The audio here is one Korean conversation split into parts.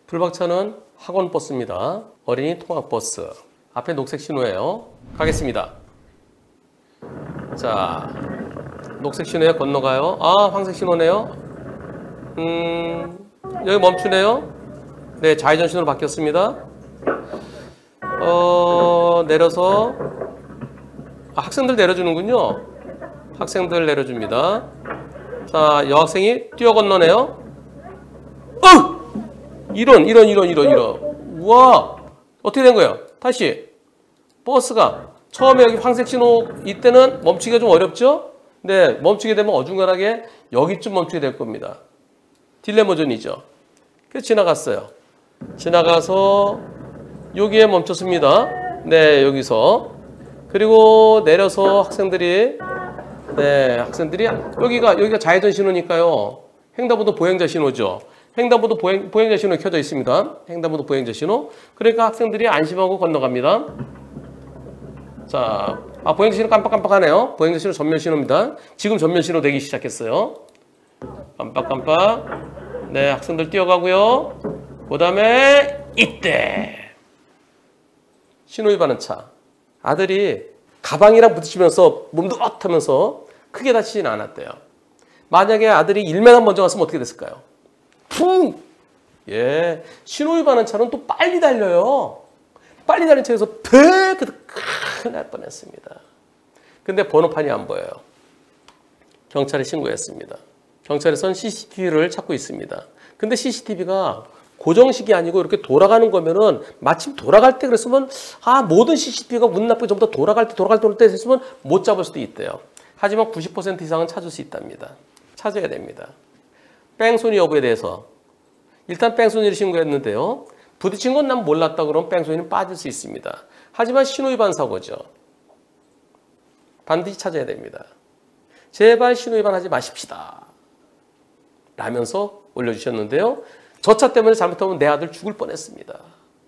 불박차는 학원 버스입니다. 어린이 통학버스. 앞에 녹색 신호예요. 가겠습니다. 자, 녹색 신호에 건너가요. 아, 황색 신호네요. 여기 멈추네요. 네, 좌회전 신호로 바뀌었습니다. 내려서 학생들 내려주는군요. 학생들 내려줍니다. 자, 여학생이 뛰어 건너네요. 이런. 우와, 어떻게 된 거예요? 다시 버스가 처음에 여기 황색 신호 이때는 멈추기가 좀 어렵죠? 네, 멈추게 되면 어중간하게 여기쯤 멈추게 될 겁니다. 딜레모전이죠. 그래서 지나갔어요. 지나가서 여기에 멈췄습니다. 네, 여기서. 그리고 내려서 학생들이 여기가 좌회전 신호니까요. 횡단보도 보행자 신호죠. 횡단보도 보행자 신호 켜져 있습니다. 횡단보도 보행자 신호. 그러니까 학생들이 안심하고 건너갑니다. 자, 보행자 신호 깜빡깜빡하네요. 보행자 신호 전면 신호입니다. 지금 전면 신호 되기 시작했어요. 깜빡깜빡. 네, 학생들 뛰어가고요. 그 다음에 이때 신호 위반한 차. 아들이 가방이랑 부딪히면서 몸도 하면서 크게 다치지는 않았대요. 만약에 아들이 1m 먼저 갔으면 어떻게 됐을까요? 쿵! 예, 신호 위반한 차는 또 빨리 달려요. 빨리 달리는 차에서 팩! 큰일 날 뻔했습니다. 근데 번호판이 안 보여요. 경찰에 신고했습니다. 경찰에서는 CCTV를 찾고 있습니다. 근데 CCTV가 고정식이 아니고 이렇게 돌아가는 거면은 마침 돌아갈 때 그랬으면 모든 CCTV가 운 나쁘게 전부 다 돌아갈 때 했으면 못 잡을 수도 있대요. 하지만 90% 이상은 찾을 수 있답니다. 찾아야 됩니다. 뺑소니 여부에 대해서 일단 뺑소니를 신고했는데요. 부딪힌 건 난 몰랐다 그러면 뺑소니는 빠질 수 있습니다. 하지만 신호위반 사고죠. 반드시 찾아야 됩니다. 제발 신호위반하지 마십시다. 라면서 올려주셨는데요. 저 차 때문에 잘못하면 내 아들 죽을 뻔했습니다.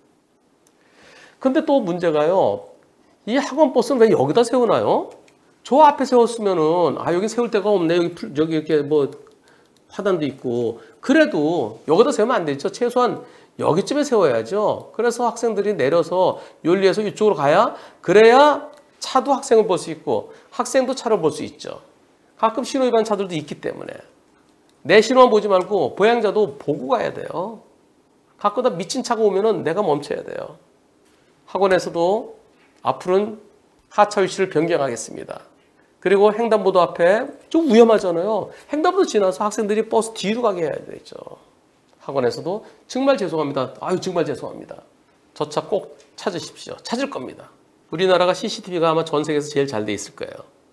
근데 또 문제가요. 이 학원 버스는 왜 여기다 세우나요? 저 앞에 세웠으면은 여기 세울 데가 없네. 여기 이렇게 뭐 화단도 있고. 그래도 여기다 세우면 안 되죠. 최소한 여기쯤에 세워야죠. 그래서 학생들이 내려서 윤리에서 이쪽으로 가야 그래야 차도 학생을 볼 수 있고 학생도 차를 볼 수 있죠. 가끔 신호 위반 차들도 있기 때문에 내 신호만 보지 말고 보행자도 보고 가야 돼요. 가끔다 미친 차가 오면은 내가 멈춰야 돼요. 학원에서도 앞으로는 하차 위치를 변경하겠습니다. 그리고 횡단보도 앞에 좀 위험하잖아요. 횡단보도 지나서 학생들이 버스 뒤로 가게 해야 되죠. 학원에서도 정말 죄송합니다. 정말 죄송합니다. 저 차 꼭 찾으십시오. 찾을 겁니다. 우리나라가 CCTV가 아마 전 세계에서 제일 잘 돼 있을 거예요.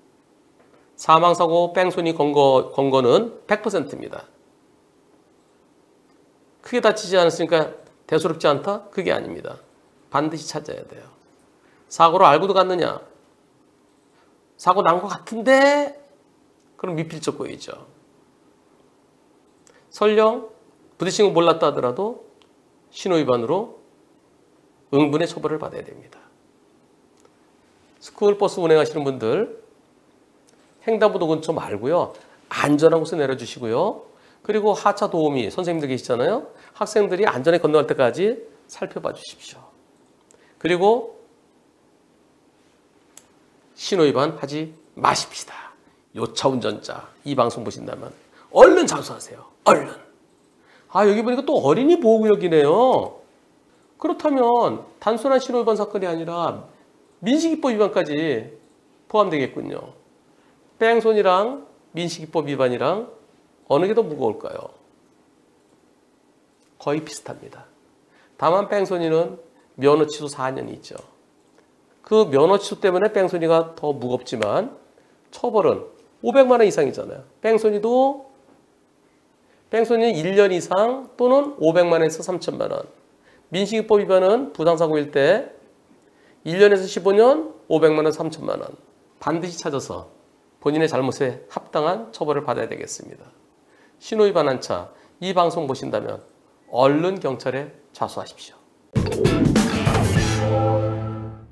사망사고 뺑소니 건거는 100%입니다. 크게 다치지 않았으니까 대수롭지 않다? 그게 아닙니다. 반드시 찾아야 돼요. 사고를 알고도 갔느냐? 사고 난 것 같은데? 그럼 미필적 고의죠. 설령 부딪힌 거 몰랐다 하더라도 신호위반으로 응분의 처벌을 받아야 됩니다. 스쿨버스 운행하시는 분들 횡단보도 근처 말고요. 안전한 곳에 내려주시고요. 그리고 하차 도우미 선생님들 계시잖아요. 학생들이 안전하게 건너갈 때까지 살펴봐 주십시오. 그리고 신호위반 하지 마십시다. 요차 운전자 이 방송 보신다면 얼른 자수하세요. 얼른. 여기 보니까 또 어린이 보호구역이네요. 그렇다면 단순한 신호위반 사건이 아니라 민식이법 위반까지 포함되겠군요. 뺑소니랑 민식이법 위반이랑 어느 게 더 무거울까요? 거의 비슷합니다. 다만 뺑소니는 면허 취소 4년이 있죠. 그 면허 취소 때문에 뺑소니가 더 무겁지만 처벌은 500만 원 이상이잖아요. 뺑소니는 1년 이상 또는 500만 원에서 3천만 원. 민식이법 위반은 부당사고일 때 1년에서 15년, 500만 원, 3천만 원. 반드시 찾아서 본인의 잘못에 합당한 처벌을 받아야 되겠습니다. 신호위반한 차, 이 방송 보신다면 얼른 경찰에 자수하십시오.